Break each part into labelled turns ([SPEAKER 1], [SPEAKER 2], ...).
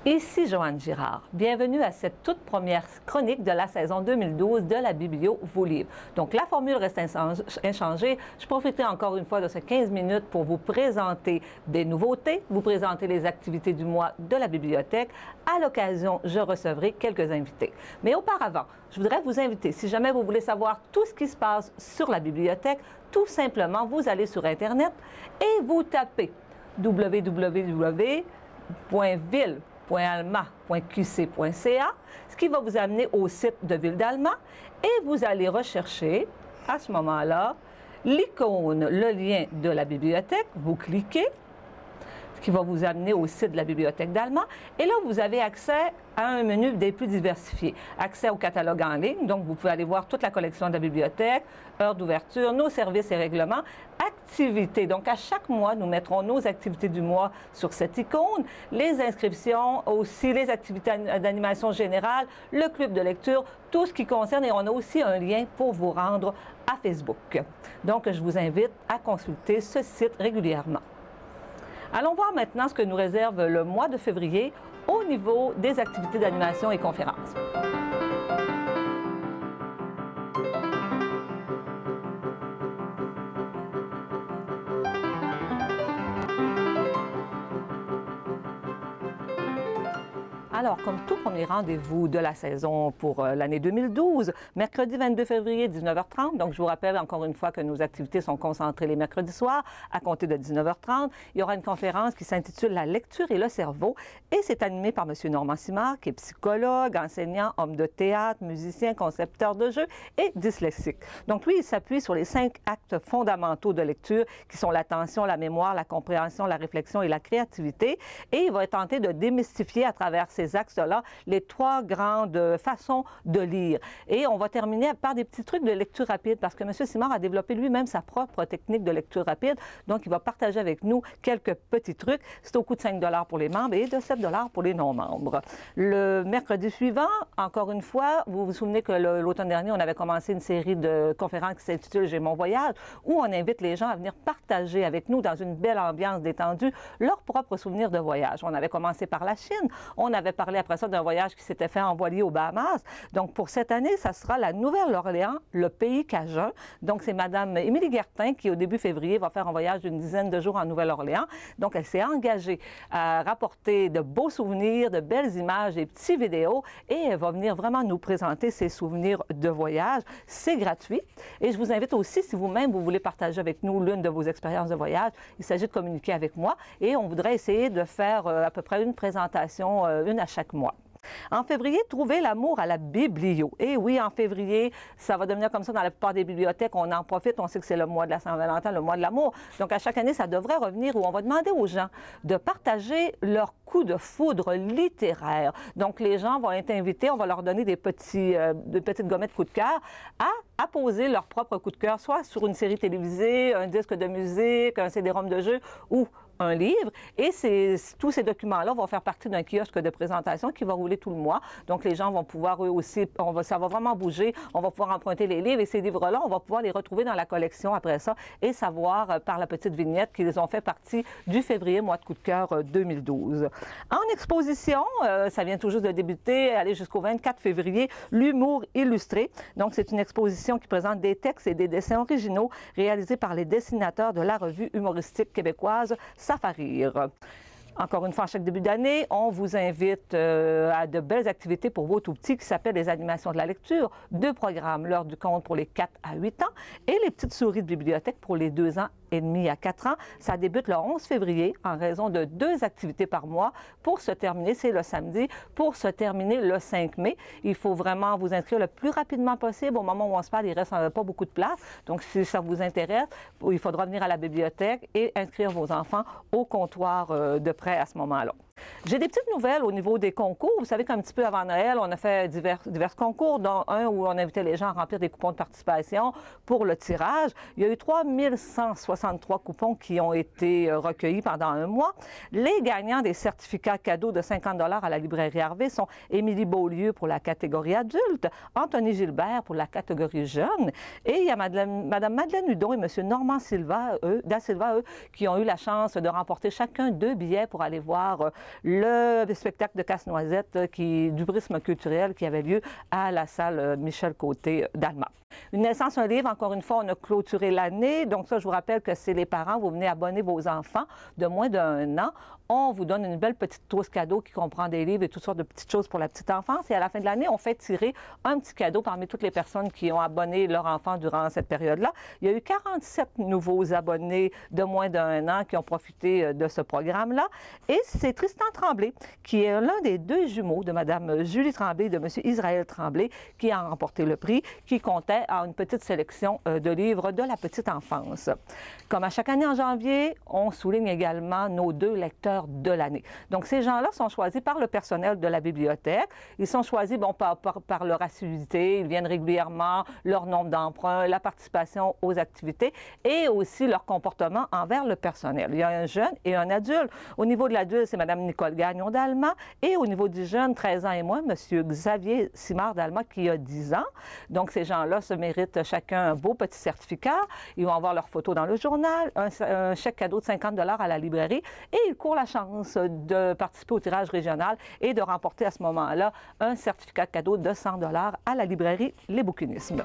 [SPEAKER 1] Ici Joanne Girard. Bienvenue à cette toute première chronique de la saison 2012 de la Biblio Vos Livres. Donc, la formule reste inchangée. Je profiterai encore une fois de ces 15 minutes pour vous présenter des nouveautés, vous présenter les activités du mois de la bibliothèque. À l'occasion, je recevrai quelques invités. Mais auparavant, je voudrais vous inviter, si jamais vous voulez savoir tout ce qui se passe sur la bibliothèque, tout simplement, vous allez sur Internet et vous tapez www.ville.alma.qc.ca, ce qui va vous amener au site de Ville d'Alma et vous allez rechercher, à ce moment-là, l'icône, le lien de la bibliothèque. Vous cliquez, ce qui va vous amener au site de la Bibliothèque d'Alma. Et là, vous avez accès à un menu des plus diversifiés. Accès au catalogue en ligne, donc vous pouvez aller voir toute la collection de la bibliothèque, heures d'ouverture, nos services et règlements, activités. Donc, à chaque mois, nous mettrons nos activités du mois sur cette icône, les inscriptions, aussi les activités d'animation générale, le club de lecture, tout ce qui concerne. Et on a aussi un lien pour vous rendre à Facebook. Donc, je vous invite à consulter ce site régulièrement. Allons voir maintenant ce que nous réserve le mois de février au niveau des activités d'animation et conférences. Alors, comme tout premier rendez-vous de la saison pour l'année 2012, mercredi 22 février, 19h30. Donc, je vous rappelle encore une fois que nos activités sont concentrées les mercredis soirs à compter de 19h30. Il y aura une conférence qui s'intitule « La lecture et le cerveau » et c'est animé par M. Normand Simard, qui est psychologue, enseignant, homme de théâtre, musicien, concepteur de jeux et dyslexique. Donc, lui, il s'appuie sur les 5 actes fondamentaux de lecture qui sont l'attention, la mémoire, la compréhension, la réflexion et la créativité. Et il va tenter de démystifier à travers ces axes-là les 3 grandes façons de lire. Et on va terminer par des petits trucs de lecture rapide parce que M. Simard a développé lui-même sa propre technique de lecture rapide. Donc, il va partager avec nous quelques petits trucs. C'est au coût de 5 $ pour les membres et de 7 $ pour les non-membres. Le mercredi suivant, encore une fois, vous vous souvenez que l'automne dernier, on avait commencé une série de conférences qui s'intitule « J'ai mon voyage » où on invite les gens à venir partager avec nous dans une belle ambiance détendue leurs propres souvenirs de voyage. On avait commencé par la Chine. On avait parlé après ça d'un voyage qui s'était fait en voilier aux Bahamas. Donc, pour cette année, ça sera la Nouvelle-Orléans, le pays cajun. Donc, c'est Mme Émilie Guertin qui, au début février, va faire un voyage d'une dizaine de jours en Nouvelle-Orléans. Donc, elle s'est engagée à rapporter de beaux souvenirs, de belles images, des petits vidéos et elle va venir vraiment nous présenter ses souvenirs de voyage. C'est gratuit. Et je vous invite aussi, si vous-même, vous voulez partager avec nous l'une de vos expériences de voyage, il s'agit de communiquer avec moi et on voudrait essayer de faire à peu près une présentation, une à chaque mois. En février, trouvez l'amour à la biblio. Et oui, en février, ça va devenir comme ça dans la plupart des bibliothèques. On en profite, on sait que c'est le mois de la Saint-Valentin, le mois de l'amour. Donc, à chaque année, ça devrait revenir où on va demander aux gens de partager leur coup de foudre littéraire. Donc, les gens vont être invités, on va leur donner des petites gommettes coup de cœur à poser leur propre coup de cœur, soit sur une série télévisée, un disque de musique, un CD-ROM de jeu ou un livre. Et tous ces documents-là vont faire partie d'un kiosque de présentation qui va rouler tout le mois. Donc, les gens vont pouvoir eux aussi, ça va vraiment bouger. On va pouvoir emprunter les livres et ces livres-là, on va pouvoir les retrouver dans la collection après ça et savoir par la petite vignette qu'ils ont fait partie du février, mois de coup de cœur 2012. En exposition, ça vient tout juste de débuter, aller jusqu'au 24 février, l'humour illustré. Donc, c'est une exposition qui présente des textes et des dessins originaux réalisés par les dessinateurs de la revue humoristique québécoise Safarir. Encore une fois, à chaque début d'année, on vous invite à de belles activités pour vos tout-petits qui s'appellent les animations de la lecture, 2 programmes, l'heure du conte pour les 4 à 8 ans et les petites souris de bibliothèque pour les 2 ans et demi à 4 ans. Ça débute le 11 février en raison de 2 activités par mois pour se terminer, c'est le samedi, pour se terminer le 5 mai. Il faut vraiment vous inscrire le plus rapidement possible. Au moment où on se parle, il ne reste pas beaucoup de place. Donc, si ça vous intéresse, il faudra venir à la bibliothèque et inscrire vos enfants au comptoir de prêt à ce moment-là. J'ai des petites nouvelles au niveau des concours. Vous savez qu'un petit peu avant Noël, on a fait divers concours, dont un où on invitait les gens à remplir des coupons de participation pour le tirage. Il y a eu 3160 63 coupons qui ont été recueillis pendant un mois. Les gagnants des certificats cadeaux de 50 $ à la librairie Harvey sont Émilie Beaulieu pour la catégorie adulte, Anthony Gilbert pour la catégorie jeune, et il y a Mme Madeleine Hudon et M. Normand Da Silva, qui ont eu la chance de remporter chacun 2 billets pour aller voir le spectacle de Casse-Noisette du prisme culturel qui avait lieu à la salle Michel Côté d'Alma. Une naissance, un livre, encore une fois, on a clôturé l'année. Donc ça, je vous rappelle que c'est les parents, vous venez abonner vos enfants de moins d'1 an. On vous donne une belle petite trousse cadeau qui comprend des livres et toutes sortes de petites choses pour la petite enfance. Et à la fin de l'année, on fait tirer un petit cadeau parmi toutes les personnes qui ont abonné leur enfant durant cette période-là. Il y a eu 47 nouveaux abonnés de moins d'1 an qui ont profité de ce programme-là. Et c'est Tristan Tremblay, qui est l'un des 2 jumeaux de Mme Julie Tremblay et de M. Israël Tremblay, qui a remporté le prix, qui comptait à une petite sélection de livres de la petite enfance. Comme à chaque année en janvier, on souligne également nos 2 lecteurs de l'année. Donc, ces gens-là sont choisis par le personnel de la bibliothèque. Ils sont choisis par leur assiduité, ils viennent régulièrement, leur nombre d'emprunts, la participation aux activités et aussi leur comportement envers le personnel. Il y a un jeune et un adulte. Au niveau de l'adulte, c'est Mme Nicole Gagnon d'Alma et au niveau du jeune, 13 ans et moins, M. Xavier Simard d'Alma qui a 10 ans. Donc, ces gens-là se méritent chacun un beau petit certificat. Ils vont avoir leur photo dans le journal, un chèque cadeau de 50 $ à la librairie et ils courent la chance de participer au tirage régional et de remporter à ce moment-là un certificat cadeau de 100 $ à la librairie Les Bouquinismes.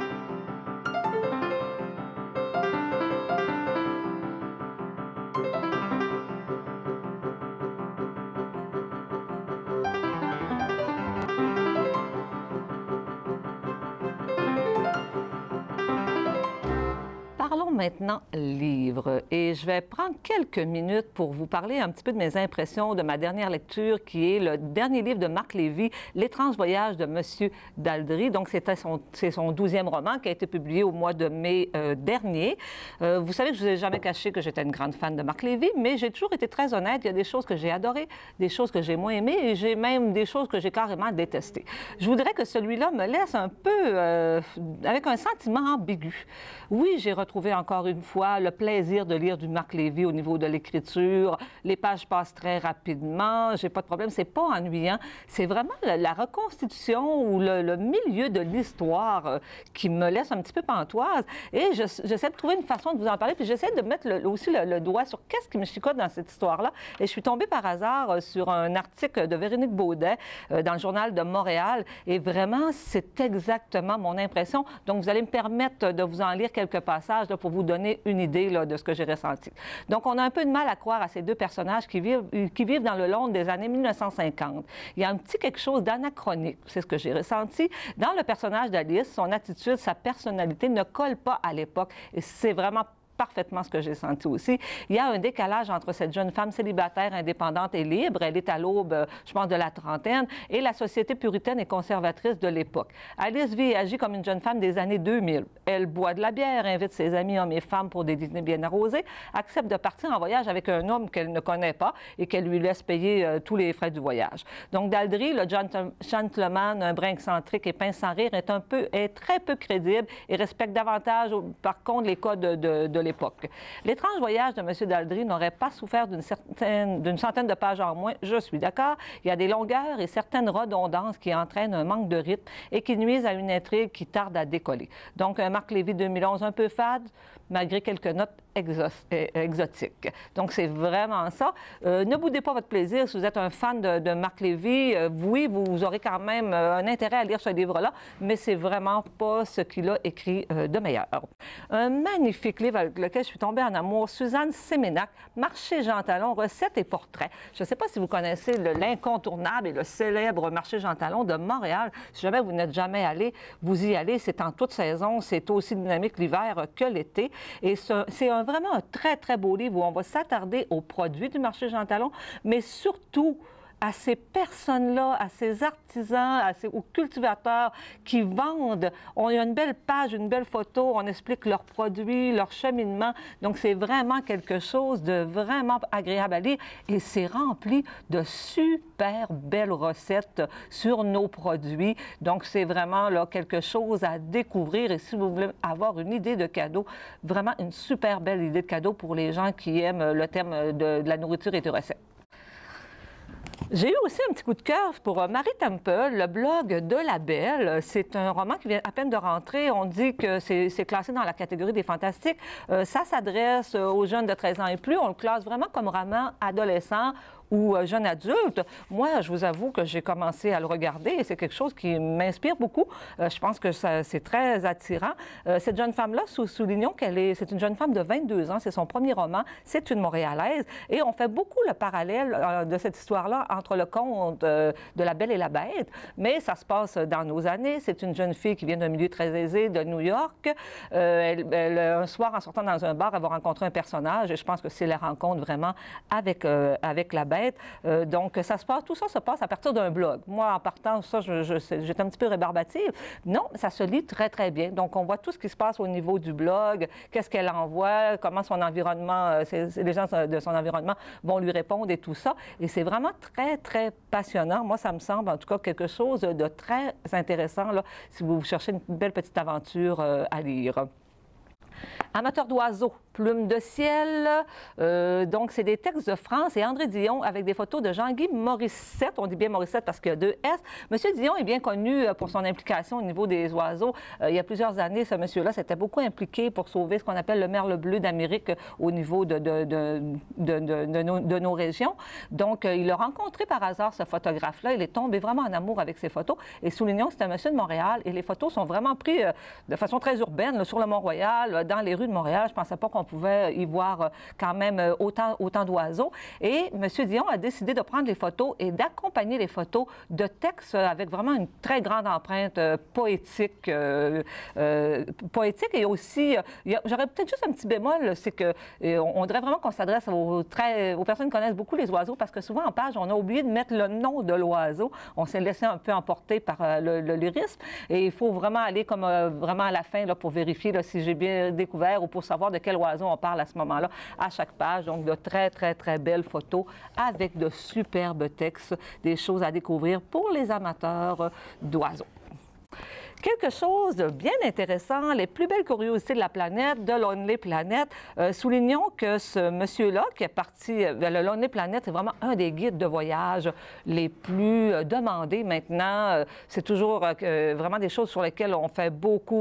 [SPEAKER 1] Parlons maintenant livres et je vais prendre quelques minutes pour vous parler un petit peu de mes impressions de ma dernière lecture qui est le dernier livre de Marc Lévy, L'étrange voyage de Monsieur Daldry. Donc, c'est son 12e roman qui a été publié au mois de mai dernier. Vous savez que je ne vous ai jamais caché que j'étais une grande fan de Marc Lévy, mais j'ai toujours été très honnête. Il y a des choses que j'ai adorées, des choses que j'ai moins aimées et j'ai même des choses que j'ai carrément détestées. Je voudrais que celui-là me laisse un peu avec un sentiment ambigu. Oui, j'ai retrouvé encore une fois le plaisir de lire du Marc Lévy au niveau de l'écriture. Les pages passent très rapidement, j'ai pas de problème, c'est pas ennuyant. C'est vraiment la reconstitution ou le milieu de l'histoire qui me laisse un petit peu pantoise. Et j'essaie de trouver une façon de vous en parler, puis j'essaie de mettre aussi le doigt sur qu'est-ce qui me chicote dans cette histoire-là. Et je suis tombée par hasard sur un article de Véronique Baudet dans le Journal de Montréal. Et vraiment, c'est exactement mon impression. Donc, vous allez me permettre de vous en lire quelques passages là, pour vous donner une idée là, de ce que j'ai ressenti. Donc, on a un peu de mal à croire à ces 2 personnages qui vivent dans le Londres des années 1950. Il y a un petit quelque chose d'anachronique, c'est ce que j'ai ressenti. Dans le personnage d'Alice, son attitude, sa personnalité ne colle pas à l'époque. Et c'est vraiment parfaitement ce que j'ai senti aussi. Il y a un décalage entre cette jeune femme célibataire, indépendante et libre, elle est à l'aube, je pense, de la trentaine, et la société puritaine et conservatrice de l'époque. Alice vit et agit comme une jeune femme des années 2000. Elle boit de la bière, invite ses amis hommes et femmes pour des dîners bien arrosés, accepte de partir en voyage avec un homme qu'elle ne connaît pas et qu'elle lui laisse payer tous les frais du voyage. Donc, Daldry, le gentleman, un brin excentrique et pince sans rire, est très peu crédible et respecte davantage, par contre, les codes de l'époque. L'étrange voyage de M. Daldry n'aurait pas souffert d'une centaine de pages en moins, je suis d'accord. Il y a des longueurs et certaines redondances qui entraînent un manque de rythme et qui nuisent à une intrigue qui tarde à décoller. Donc, un Marc Lévy 2011 un peu fade, malgré quelques notes exotiques. Donc, c'est vraiment ça. Ne boudez pas votre plaisir. Si vous êtes un fan de Marc Lévy, oui, vous aurez quand même un intérêt à lire ce livre-là, mais c'est vraiment pas ce qu'il a écrit de meilleur. Un magnifique livre avec lequel je suis tombée en amour, Suzanne Séménac, Marché Jean Talon, recettes et portraits. Je ne sais pas si vous connaissez l'incontournable et le célèbre Marché Jean Talon de Montréal. Si jamais vous n'êtes jamais allé, vous y allez. C'est en toute saison. C'est aussi dynamique l'hiver que l'été. Et c'est vraiment un très, très beau livre où on va s'attarder aux produits du Marché Jean Talon, mais surtout à ces personnes-là, à ces artisans, aux cultivateurs qui vendent. On a une belle page, une belle photo, on explique leurs produits, leur cheminement. Donc, c'est vraiment quelque chose de vraiment agréable à lire et c'est rempli de super belles recettes sur nos produits. Donc, c'est vraiment là, quelque chose à découvrir. Et si vous voulez avoir une idée de cadeau, vraiment une super belle idée de cadeau pour les gens qui aiment le thème de la nourriture et des recettes. J'ai eu aussi un petit coup de cœur pour Marie Temple, le blog de La Belle. C'est un roman qui vient à peine de rentrer. On dit que c'est classé dans la catégorie des fantastiques. Ça s'adresse aux jeunes de 13 ans et plus. On le classe vraiment comme roman adolescent ou jeune adulte. Moi, je vous avoue que j'ai commencé à le regarder et c'est quelque chose qui m'inspire beaucoup. Je pense que c'est très attirant. Cette jeune femme-là, soulignons c'est une jeune femme de 22 ans. C'est son premier roman. C'est une Montréalaise. Et on fait beaucoup le parallèle de cette histoire-là entre le conte de La Belle et la Bête. Mais ça se passe dans nos années. C'est une jeune fille qui vient d'un milieu très aisé de New York. Un soir, en sortant dans un bar, elle va rencontrer un personnage et je pense que c'est la rencontre vraiment avec la Bête. Donc, tout ça se passe à partir d'un blog. Moi, en partant, ça, j'étais un petit peu rébarbative. Non, ça se lit très, très bien. Donc, on voit tout ce qui se passe au niveau du blog, qu'est-ce qu'elle envoie, comment son environnement, les gens de son environnement vont lui répondre et tout ça. Et c'est vraiment très, très passionnant. Moi, ça me semble, en tout cas, quelque chose de très intéressant, là, si vous cherchez une belle petite aventure à lire. Amateurs d'oiseaux, plumes de ciel. Donc, c'est des textes de France et André Dion avec des photos de Jean-Guy Morissette. On dit bien Morissette parce qu'il y a 2 S. Monsieur Dion est bien connu pour son implication au niveau des oiseaux. Il y a plusieurs années, ce monsieur-là s'était beaucoup impliqué pour sauver ce qu'on appelle le merle bleu d'Amérique au niveau de nos régions. Donc, il a rencontré par hasard ce photographe-là. Il est tombé vraiment en amour avec ses photos. Et soulignons que c'est un monsieur de Montréal et les photos sont vraiment prises de façon très urbaine, là, sur le Mont-Royal, dans les rues de Montréal. Je ne pensais pas qu'on pouvait y voir quand même autant d'oiseaux. Et M. Dion a décidé de prendre les photos et d'accompagner les photos de textes avec vraiment une très grande empreinte poétique. Poétique et aussi, j'aurais peut-être juste un petit bémol, c'est qu'on dirait vraiment qu'on s'adresse aux personnes qui connaissent beaucoup les oiseaux parce que souvent en page, on a oublié de mettre le nom de l'oiseau. On s'est laissé un peu emporter par le lyrisme et il faut vraiment aller comme vraiment à la fin là, pour vérifier là, si j'ai bien découvert ou pour savoir de quel oiseau on parle à ce moment-là, à chaque page. Donc, de très, très, très belles photos avec de superbes textes, des choses à découvrir pour les amateurs d'oiseaux. Quelque chose de bien intéressant, les plus belles curiosités de la planète, de Lonely Planet. Soulignons que ce monsieur-là qui est parti, le Lonely Planet, c'est vraiment un des guides de voyage les plus demandés maintenant. C'est toujours vraiment des choses sur lesquelles on fait beaucoup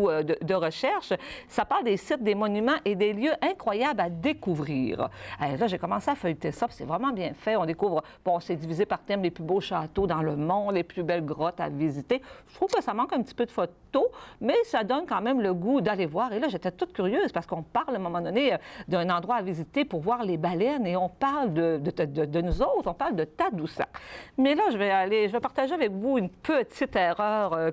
[SPEAKER 1] de recherches. Ça parle des sites, des monuments et des lieux incroyables à découvrir. Là, j'ai commencé à feuilleter ça, puis c'est vraiment bien fait. On découvre, bon, c'est divisé par thème, les plus beaux châteaux dans le monde, les plus belles grottes à visiter. Je trouve que ça manque un petit peu de photos, mais ça donne quand même le goût d'aller voir. Et là, j'étais toute curieuse parce qu'on parle à un moment donné d'un endroit à visiter pour voir les baleines et on parle de nous autres, on parle de Tadoussac. Mais là, je vais partager avec vous une petite erreur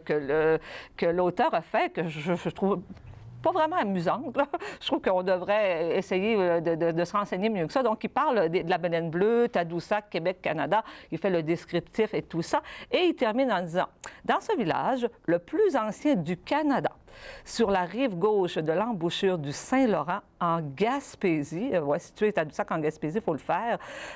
[SPEAKER 1] que l'auteur a fait, que je trouve pas vraiment amusante, là. Je trouve qu'on devrait essayer de se renseigner mieux que ça. Donc, il parle de la baleine bleue, Tadoussac, Québec, Canada. Il fait le descriptif et tout ça. Et il termine en disant, dans ce village, le plus ancien du Canada, sur la rive gauche de l'embouchure du Saint-Laurent, en Gaspésie, situé à Tadoussac en Gaspésie, il faut le faire.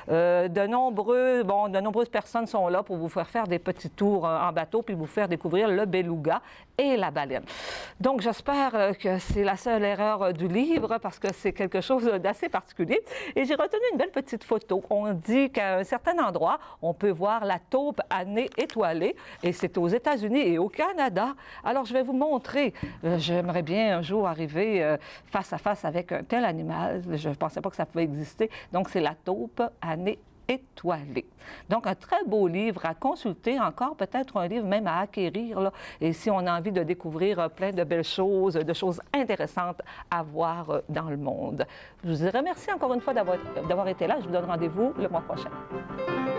[SPEAKER 1] De nombreuses personnes sont là pour vous faire des petits tours en bateau puis vous faire découvrir le beluga et la baleine. Donc, j'espère que c'est la seule erreur du livre parce que c'est quelque chose d'assez particulier. Et j'ai retenu une belle petite photo. On dit qu'à un certain endroit, on peut voir la taupe à nez étoilé et c'est aux États-Unis et au Canada. Alors, je vais vous montrer. J'aimerais bien un jour arriver face à face avec un tel animal. Je ne pensais pas que ça pouvait exister. Donc, c'est la taupe à nez étoilé. Donc, un très beau livre à consulter, encore peut-être un livre même à acquérir, là. Et si on a envie de découvrir plein de belles choses, de choses intéressantes à voir dans le monde. Je vous remercie encore une fois d'avoir été là. Je vous donne rendez-vous le mois prochain.